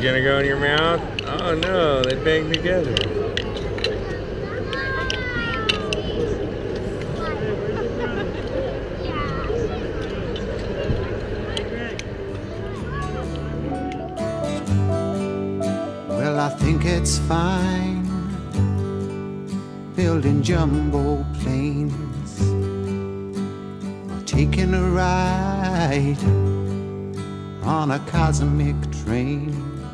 gonna go in your mouth? Oh no, they bang together. Well, I think it's fine building jumbo planes or taking a ride on a cosmic train.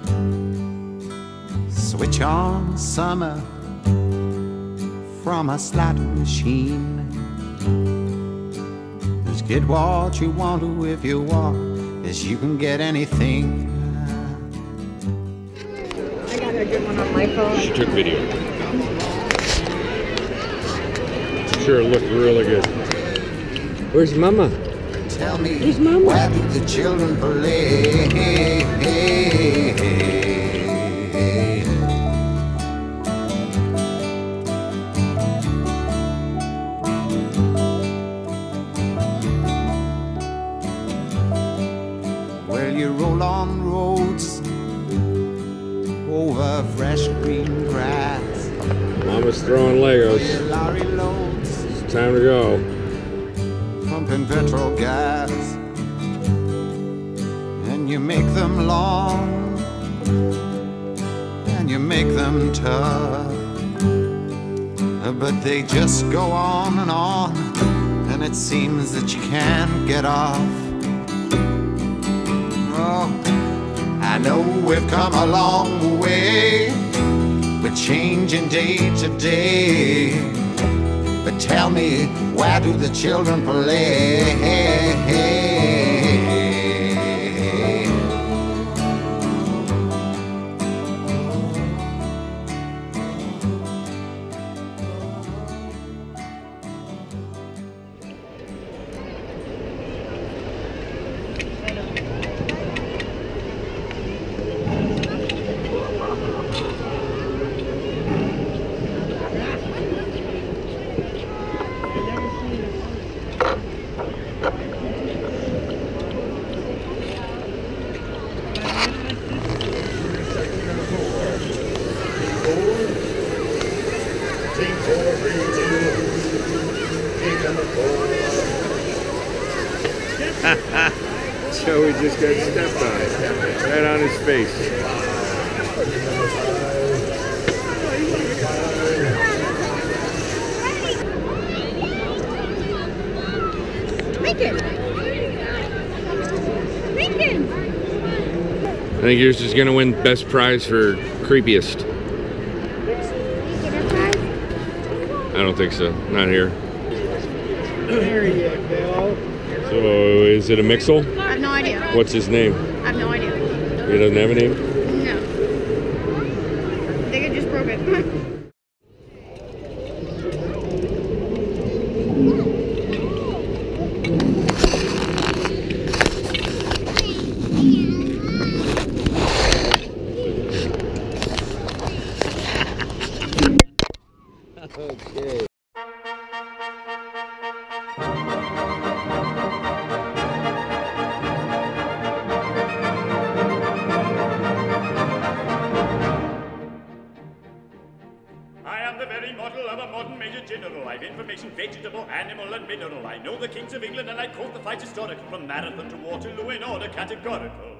Switch on summer from a slot machine. Just get what you want to if you want, as you can get anything. I got a good one on my phone. She took video. Sure looked really good. Where's Mama? Tell me, where's Mama? Where do the children play? Well, you roll on roads over fresh green grass. Mama's throwing Legos. Lorry loads, It's time to go. pumping petrol gas, and you make them long, and you make them tough, but they just go on, and it seems that you can't get off. Oh, I know we've come a long way, we're changing day to day, but tell me, where do the children play? Joey just got stepped on. Right on his face. Lincoln! Lincoln! I think yours is gonna win best prize for creepiest. I don't think so. Not here. There you go. So is it a Mixel? I have no idea. What's his name? I have no idea. He doesn't have a name? No. I think I just broke it. Okay. The very model of a modern major general. I've information vegetable, animal, and mineral. I know the kings of England, and I quote the fight historical from Marathon to Waterloo in order categorical.